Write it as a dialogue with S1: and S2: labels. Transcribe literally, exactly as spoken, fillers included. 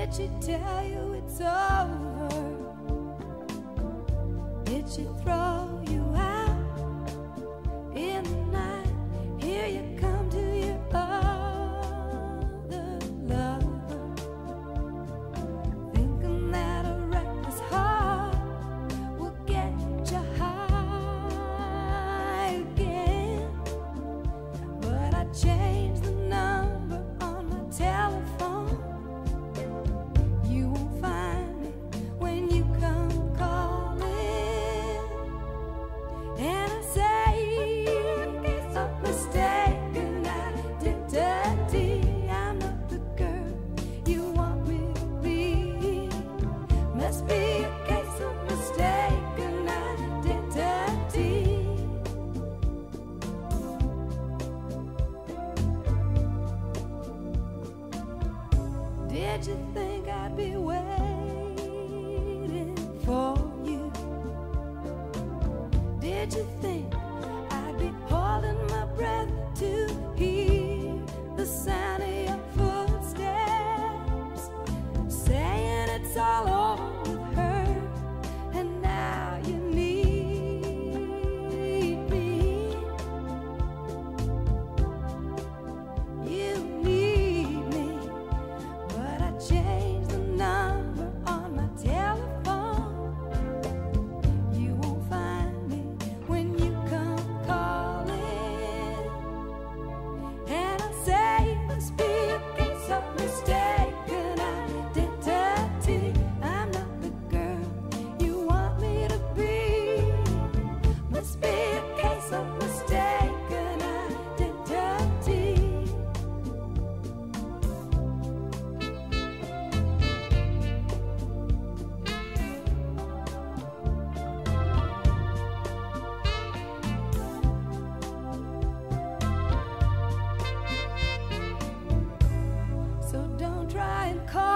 S1: Did she tell you it's over? Did she throw you out in the night? Here you come to your other lover, thinking that a reckless heart will get you high again. But I changed the number on my telephone. You won't find me when you come calling. And I say it's a mistaken identity. I'm not the girl you want me to be. Must be a case of mistaken identity. Did you think I'd be waiting for you? Did you think I'd be holding my breath to hear the sound of your footsteps, saying it's all over with her, and now you need me? You need me. But I changed the number on my telephone. You won't find me when you come calling. And I say it must be a case of mistaken identity. I'm not the girl you want me to be. Must be a case of mistaken identity. So don't try and call